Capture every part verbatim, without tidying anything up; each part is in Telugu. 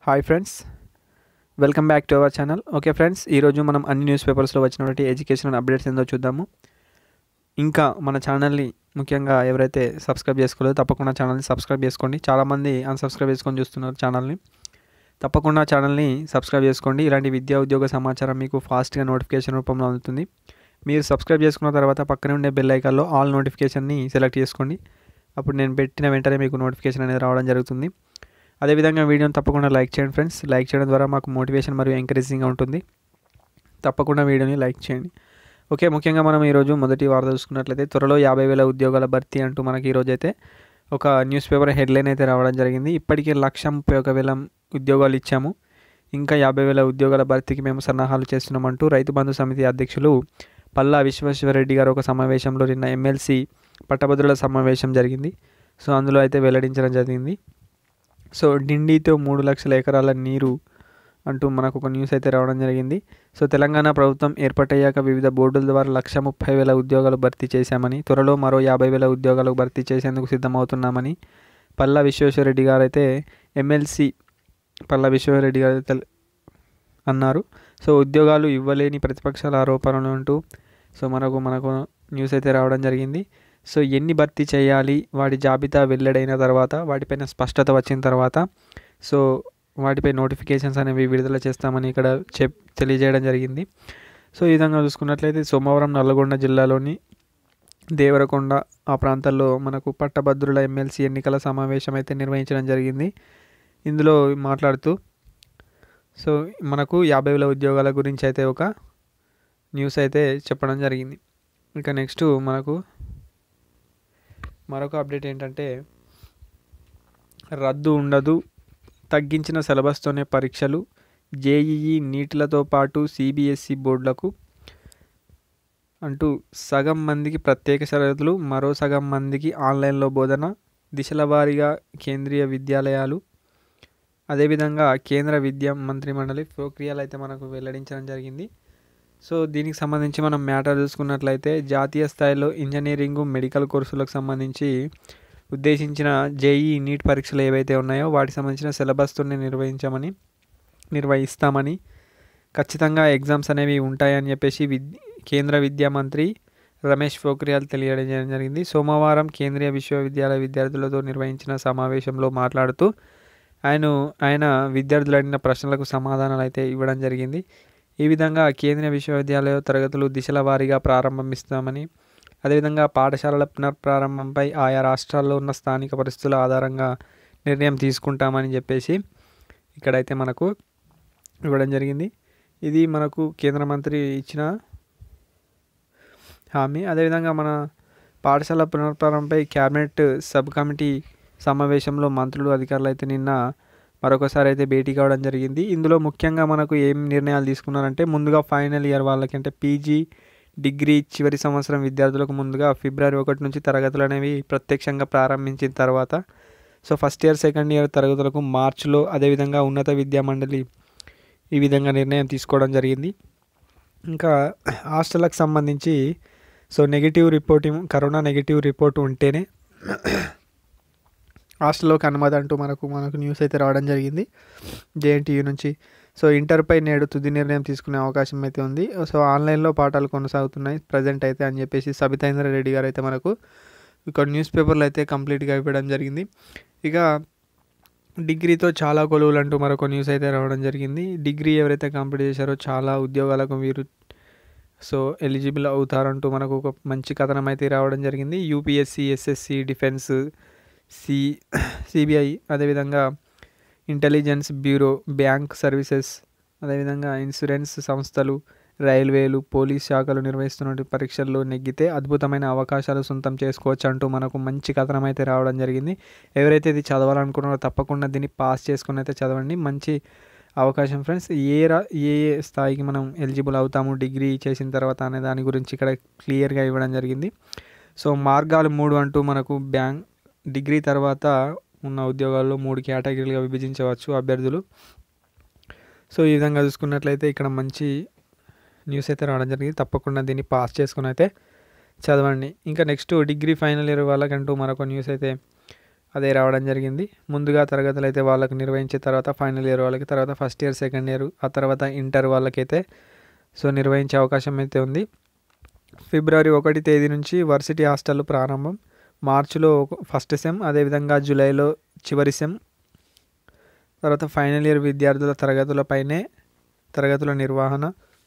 Hi friends, welcome back to our channel. Okay friends, ఈరోజు మనం అన్ని న్యూస్ పేపర్స్లో వచ్చినటువంటి ఎడ్యుకేషన్ అప్డేట్స్ ఏందో చూద్దాము. ఇంకా మన ఛానల్ని ముఖ్యంగా ఎవరైతే సబ్స్క్రైబ్ చేసుకోలేదో తప్పకుండా ఛానల్ని సబ్స్క్రైబ్ చేసుకోండి. చాలామంది అన్సబ్స్క్రైబ్ చేసుకొని చూస్తున్నారు ఛానల్ని. తప్పకుండా ఛానల్ని సబ్స్క్రైబ్ చేసుకోండి. ఇలాంటి విద్యా ఉద్యోగ సమాచారం మీకు ఫాస్ట్గా నోటిఫికేషన్ రూపంలో అందుతుంది. మీరు సబ్స్క్రైబ్ చేసుకున్న తర్వాత పక్కనే ఉండే బెల్ ఐకాన్లో ఆల్ నోటిఫికేషన్ని సెలెక్ట్ చేసుకోండి. అప్పుడు నేను పెట్టిన వెంటనే మీకు నోటిఫికేషన్ అనేది రావడం జరుగుతుంది. అదేవిధంగా వీడియోని తప్పకుండా లైక్ చేయండి ఫ్రెండ్స్. లైక్ చేయడం ద్వారా మాకు మోటివేషన్ మరియు ఎంకరేజింగ్గా ఉంటుంది. తప్పకుండా వీడియోని లైక్ చేయండి. ఓకే, ముఖ్యంగా మనం ఈరోజు మొదటి వార్త చూసుకున్నట్లయితే త్వరలో యాభై వేల ఉద్యోగాల భర్తీ అంటూ మనకి ఈరోజు అయితే ఒక న్యూస్ పేపర్ హెడ్లైన్ అయితే రావడం జరిగింది. ఇప్పటికే లక్ష ముప్పై ఒక వేల ఉద్యోగాలు ఇచ్చాము, ఇంకా యాభై వేల ఉద్యోగాల భర్తీకి మేము సన్నాహాలు చేస్తున్నామంటూ రైతు బంధు సమితి అధ్యక్షులు పల్లా విశ్వేశ్వరరెడ్డి గారు ఒక సమావేశంలో నిన్న ఎమ్మెల్సీ పట్టభద్రుల సమావేశం జరిగింది. సో అందులో అయితే వెల్లడించడం జరిగింది. సో డిండితో మూడు లక్షల ఎకరాల నీరు అంటూ మనకు ఒక న్యూస్ అయితే రావడం జరిగింది. సో తెలంగాణ ప్రభుత్వం ఏర్పాటయ్యాక వివిధ బోర్డుల ద్వారా లక్ష ముప్పై వేల ఉద్యోగాలు భర్తీ చేశామని, త్వరలో మరో యాభై వేల ఉద్యోగాలు భర్తీ చేసేందుకు సిద్ధమవుతున్నామని పల్లా విశ్వేశ్వరరెడ్డి గారు అయితే ఎమ్మెల్సీ పల్లా విశ్వేశ్వరరెడ్డి గారు తెల్ అన్నారు. సో ఉద్యోగాలు ఇవ్వలేని ప్రతిపక్షాల ఆరోపణలు అంటూ సో మనకు మనకు న్యూస్ అయితే రావడం జరిగింది. సో ఎన్ని భర్తీ చేయాలి, వాటి జాబితా వెల్లడైన తర్వాత, వాటిపైన స్పష్టత వచ్చిన తర్వాత సో వాటిపై నోటిఫికేషన్స్ అనేవి విడుదల చేస్తామని ఇక్కడ చెప్ తెలియజేయడం జరిగింది. సో ఈ విధంగా చూసుకున్నట్లయితే సోమవారం నల్లగొండ జిల్లాలోని దేవరకొండ ఆ ప్రాంతాల్లో మనకు పట్టభద్రుల ఎమ్మెల్సీ ఎన్నికల సమావేశం అయితే నిర్వహించడం జరిగింది. ఇందులో మాట్లాడుతూ సో మనకు యాభై వేల ఉద్యోగాల గురించి అయితే ఒక న్యూస్ అయితే చెప్పడం జరిగింది. ఇంకా నెక్స్ట్ మనకు మరొక అప్డేట్ ఏంటంటే రద్దు ఉండదు, తగ్గించిన సిలబస్తోనే పరీక్షలు, జేఈఈ నీట్లతో పాటు సిబిఎస్ఈ బోర్డులకు అంటూ సగం మందికి ప్రత్యేక షరతులు, మరో సగం మందికి ఆన్లైన్లో బోధన, దిశల వారీగా కేంద్రీయ విద్యాలయాలు. అదేవిధంగా కేంద్ర విద్యా మంత్రి మండలి ప్రక్రియలు అయితే మనకు వెల్లడించడం జరిగింది. సో దీనికి సంబంధించి మనం మ్యాటర్ చూసుకున్నట్లయితే జాతీయ స్థాయిలో ఇంజనీరింగ్ మెడికల్ కోర్సులకు సంబంధించి ఉద్దేశించిన జేఈ నీట్ పరీక్షలు ఏవైతే ఉన్నాయో వాటికి సంబంధించిన సిలబస్తోనే నిర్వహించమని నిర్వహిస్తామని ఖచ్చితంగా ఎగ్జామ్స్ అనేవి ఉంటాయని చెప్పేసి విద్ కేంద్ర విద్యా మంత్రి రమేష్ పోఖ్రియాల్ తెలియజేయడం జరిగింది. సోమవారం కేంద్రీయ విశ్వవిద్యాలయ విద్యార్థులతో నిర్వహించిన సమావేశంలో మాట్లాడుతూ ఆయన ఆయన విద్యార్థులు అడిగిన ప్రశ్నలకు సమాధానాలు అయితే ఇవ్వడం జరిగింది. ఈ విధంగా కేంద్రీయ విశ్వవిద్యాలయ తరగతులు దిశల వారీగా ప్రారంభిస్తామని, అదేవిధంగా పాఠశాలల పునఃప్రారంభంపై ఆయా రాష్ట్రాల్లో ఉన్న స్థానిక పరిస్థితుల ఆధారంగా నిర్ణయం తీసుకుంటామని చెప్పేసి ఇక్కడైతే మనకు ఇవ్వడం జరిగింది. ఇది మనకు కేంద్ర మంత్రి ఇచ్చిన హామీ. అదేవిధంగా మన పాఠశాల పునఃప్రారంభంపై క్యాబినెట్ సబ్ కమిటీ సమావేశంలో మంత్రులు అధికారులు అయితే నిన్న మరొకసారి అయితే భేటీ కావడం జరిగింది. ఇందులో ముఖ్యంగా మనకు ఏం నిర్ణయాలు తీసుకున్నారంటే ముందుగా ఫైనల్ ఇయర్ వాళ్ళకి అంటే పీజీ డిగ్రీ చివరి సంవత్సరం విద్యార్థులకు ముందుగా ఫిబ్రవరి ఒకటి నుంచి తరగతులు అనేవి ప్రత్యక్షంగా ప్రారంభించిన తర్వాత so first year second year తరగతులకు మార్చిలో, అదేవిధంగా ఉన్నత విద్యా మండలి ఈ విధంగా నిర్ణయం తీసుకోవడం జరిగింది. ఇంకా హాస్టల్కి సంబంధించి so negative reporting corona negative report ఉంటేనే హాస్టల్లోకి అనుమతి అంటూ మనకు మనకు న్యూస్ అయితే రావడం జరిగింది జేఎన్టీయూ నుంచి. సో ఇంటర్పై నేడు తుది నిర్ణయం తీసుకునే అవకాశం అయితే ఉంది. సో ఆన్లైన్లో పాఠాలు కొనసాగుతున్నాయి ప్రజెంట్ అయితే అని చెప్పేసి సబితేంద్ర రెడ్డి గారు అయితే మనకు ఇక్కడ న్యూస్ పేపర్లు అయితే కంప్లీట్గా ఇవ్వడం జరిగింది. ఇక డిగ్రీతో చాలా కొలువులు అంటూ మరొక న్యూస్ అయితే రావడం జరిగింది. డిగ్రీ ఎవరైతే కంప్లీట్ చేశారో చాలా ఉద్యోగాలకు వీరు సో ఎలిజిబుల్ అవుతారంటూ మనకు ఒక మంచి కథనం అయితే రావడం జరిగింది. UPSC, SSC, defence, C CBI, అదేవిధంగా ఇంటెలిజెన్స్ బ్యూరో, బ్యాంక్ సర్వీసెస్, అదేవిధంగా ఇన్సూరెన్స్ సంస్థలు, రైల్వేలు, పోలీస్ శాఖలు నిర్వహిస్తున్న పరీక్షల్లో నెగ్గితే అద్భుతమైన అవకాశాలు సొంతం చేసుకోవచ్చు అంటూ మనకు మంచి కథనం అయితే రావడం జరిగింది. ఎవరైతే ఇది చదవాలనుకున్నారో తప్పకుండా దీన్ని పాస్ చేసుకుని అయితే చదవండి. మంచి అవకాశం ఫ్రెండ్స్. ఏ రా ఏ స్థాయికి మనం ఎలిజిబుల్ అవుతాము డిగ్రీ చేసిన తర్వాత అనే దాని గురించి ఇక్కడ క్లియర్గా ఇవ్వడం జరిగింది. సో మార్గాలు మూడు అంటూ మనకు బ్యాంక్ డిగ్రీ తర్వాత ఉన్న ఉద్యోగాల్లో మూడు కేటగిరీలుగా విభజించవచ్చు అభ్యర్థులు. సో ఈ విధంగా చూసుకున్నట్లయితే ఇక్కడ మంచి న్యూస్ అయితే రావడం జరిగింది. తప్పకుండా దీన్ని పాస్ చేసుకుని అయితే చదవండి. ఇంకా నెక్స్ట్ డిగ్రీ ఫైనల్ ఇయర్ వాళ్ళకంటూ మరొక న్యూస్ అయితే అదే రావడం జరిగింది. ముందుగా తరగతులు అయితే వాళ్ళకు నిర్వహించిన తర్వాత ఫైనల్ ఇయర్ వాళ్ళకి, తర్వాత ఫస్ట్ ఇయర్ సెకండ్ ఇయర్ ఆ తర్వాత ఇంటర్ వాళ్ళకైతే సో నిర్వహించే అవకాశం అయితే ఉంది. ఫిబ్రవరి ఒకటి తేదీ నుంచి వర్సిటీ హాస్టల్ ప్రారంభం, మార్చిలో ఫస్ట్ సెమ్, అదేవిధంగా జూలైలో చివరి సెమ్, తర్వాత ఫైనల్ ఇయర్ విద్యార్థుల తరగతులపైనే తరగతుల నిర్వహణ.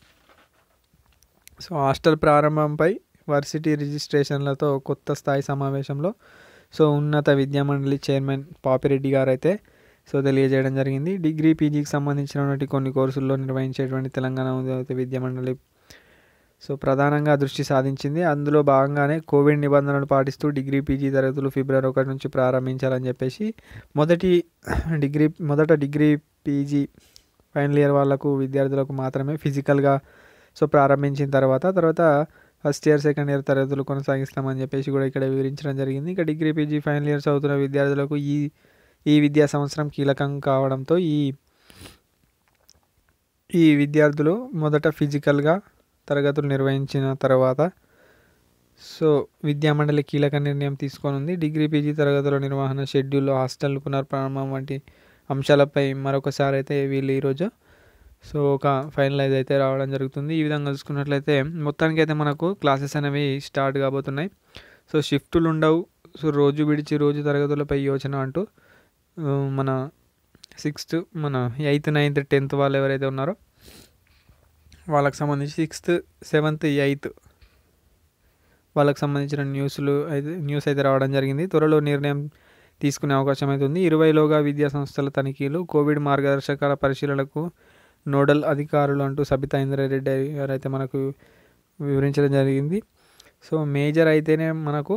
సో హాస్టల్ ప్రారంభంపై వర్సిటీ రిజిస్ట్రేషన్లతో కొత్త స్థాయి సమావేశంలో సో ఉన్నత విద్యామండలి చైర్మన్ పాపిరెడ్డి గారు అయితే సో తెలియజేయడం జరిగింది. డిగ్రీ పీజీకి సంబంధించినటువంటి కొన్ని కోర్సుల్లో నిర్వహించేటువంటి తెలంగాణ ఉన్నత విద్యామండలి సో ప్రధానంగా దృష్టి సాధించింది. అందులో భాగంగానే కోవిడ్ నిబంధనలు పాటిస్తూ డిగ్రీ పీజీ తరగతులు ఫిబ్రవరి ఒకటి నుంచి ప్రారంభించాలని చెప్పేసి మొదటి డిగ్రీ మొదట డిగ్రీ పీజీ ఫైనల్ ఇయర్ వాళ్ళకు విద్యార్థులకు మాత్రమే ఫిజికల్గా సో ప్రారంభించిన తర్వాత తర్వాత ఫస్ట్ ఇయర్ సెకండ్ ఇయర్ తరగతులు కొనసాగిస్తామని చెప్పేసి కూడా ఇక్కడ వివరించడం జరిగింది. ఇక డిగ్రీ పీజీ ఫైనల్ ఇయర్ చదువుతున్న విద్యార్థులకు ఈ ఈ విద్యా సంవత్సరం కీలకం కావడంతో ఈ ఈ విద్యార్థులు మొదట ఫిజికల్గా తరగతులు నిర్వహించిన తర్వాత సో విద్యామండలి కీలక నిర్ణయం తీసుకోనుంది. డిగ్రీ పీజీ తరగతుల నిర్వహణ, షెడ్యూల్, హాస్టల్ పునర్ప్రారంభం వంటి అంశాలపై మరొకసారి అయితే వీళ్ళు ఈరోజు సో ఒక ఫైనలైజ్ అయితే రావడం జరుగుతుంది. ఈ విధంగా చూసుకున్నట్లయితే మొత్తానికి అయితే మనకు క్లాసెస్ అనేవి స్టార్ట్ కాబోతున్నాయి. సో షిఫ్టులు ఉండవు. సో రోజు విడిచి రోజు తరగతులపై యోచన అంటూ మన సిక్స్త్ మన ఎయిత్ నైన్త్ టెన్త్ వాళ్ళు ఎవరైతే ఉన్నారో వాళ్ళకి సంబంధించి సిక్స్త్ సెవెంత్ ఎయిత్ వాళ్ళకి సంబంధించిన న్యూస్లు అయితే న్యూస్ అయితే రావడం జరిగింది. త్వరలో నిర్ణయం తీసుకునే అవకాశం అయితే ఉంది. ఇరవైలోగా విద్యా సంస్థల తనిఖీలు, కోవిడ్ మార్గదర్శకాల పరిశీలనకు నోడల్ అధికారులు అంటూ సబితా ఇంద్రారెడ్డి గారు అయితే మనకు వివరించడం జరిగింది. సో మేజర్ అయితేనే మనకు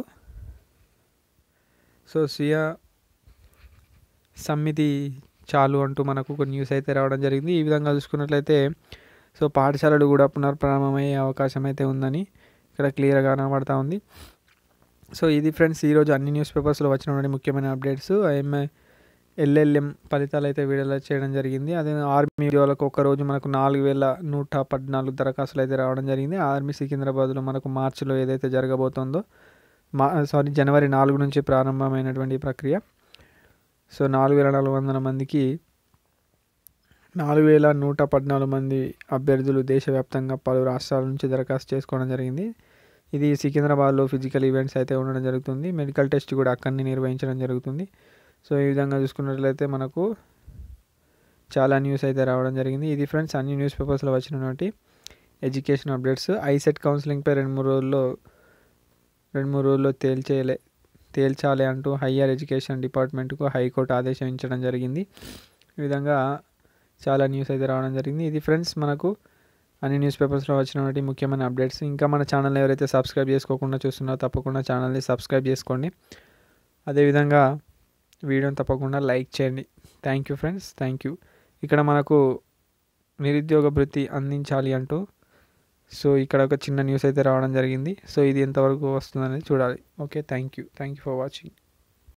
సో సియా సమితి చాలు అంటూ మనకు ఒక న్యూస్ అయితే రావడం జరిగింది. ఈ విధంగా చూసుకున్నట్లయితే సో పాఠశాలలు కూడా పునర్ప్రారంభమయ్యే అవకాశం అయితే ఉందని ఇక్కడ క్లియర్గా కనబడతా ఉంది. సో ఇది ఫ్రెండ్స్ ఈరోజు అన్ని న్యూస్ పేపర్స్లో వచ్చినటువంటి ముఖ్యమైన అప్డేట్స్. ఐఎంఏ ఎల్ఎల్ఎం ఫలితాలు అయితే విడుదల చేయడం జరిగింది. అదే ఆర్మీ ఉద్యోగులకు ఒక్కరోజు మనకు నాలుగు వేల నూట పద్నాలుగు దరఖాస్తులు అయితే రావడం జరిగింది. ఆర్మీ సికింద్రాబాద్లో మనకు మార్చిలో ఏదైతే జరగబోతుందో మా సారీ జనవరి నాలుగు నుంచి ప్రారంభమైనటువంటి ప్రక్రియ. సో నాలుగు వేల నాలుగు వందల మందికి నాలుగు వేల నూట పద్నాలుగు మంది అభ్యర్థులు దేశవ్యాప్తంగా పలు రాష్ట్రాల నుంచి దరఖాస్తు చేసుకోవడం జరిగింది. ఇది సికింద్రాబాద్లో ఫిజికల్ ఈవెంట్స్ అయితే ఉండడం జరుగుతుంది. మెడికల్ టెస్ట్ కూడా అక్కడనే నిర్వహించడం జరుగుతుంది. సో ఈ విధంగా చూసుకున్నట్లయితే మనకు చాలా న్యూస్ అయితే రావడం జరిగింది. ఇది ఫ్రెండ్స్ అన్ని న్యూస్ పేపర్స్లో వచ్చినటువంటి ఎడ్యుకేషన్ అప్డేట్స్. ఐసెట్ కౌన్సిలింగ్పై రెండు మూడు రోజుల్లో రెండు మూడు రోజుల్లో తేల్చేయలే తేల్చాలి అంటూ హయ్యర్ ఎడ్యుకేషన్ డిపార్ట్మెంట్కు హైకోర్టు ఆదేశించడం జరిగింది. ఈ విధంగా చాలా న్యూస్ అయితే రావడం జరిగింది. ఇది ఫ్రెండ్స్ మనకు అన్ని న్యూస్ పేపర్స్లో వచ్చినటువంటి ముఖ్యమైన అప్డేట్స్. ఇంకా మన ఛానల్ ఎవరైతే సబ్స్క్రైబ్ చేసుకోకుండా చూస్తున్నారో తప్పకుండా ఛానల్ని సబ్స్క్రైబ్ చేసుకోండి. అదేవిధంగా వీడియోని తప్పకుండా లైక్ చేయండి. Thank you friends, thank you. ఇక్కడ మనకు నిరుద్యోగ భృతి అందించాలి అంటూ సో ఇక్కడ ఒక చిన్న న్యూస్ అయితే రావడం జరిగింది. సో ఇది ఎంతవరకు వస్తుందనేది చూడాలి. Okay, thank you thank you for watching.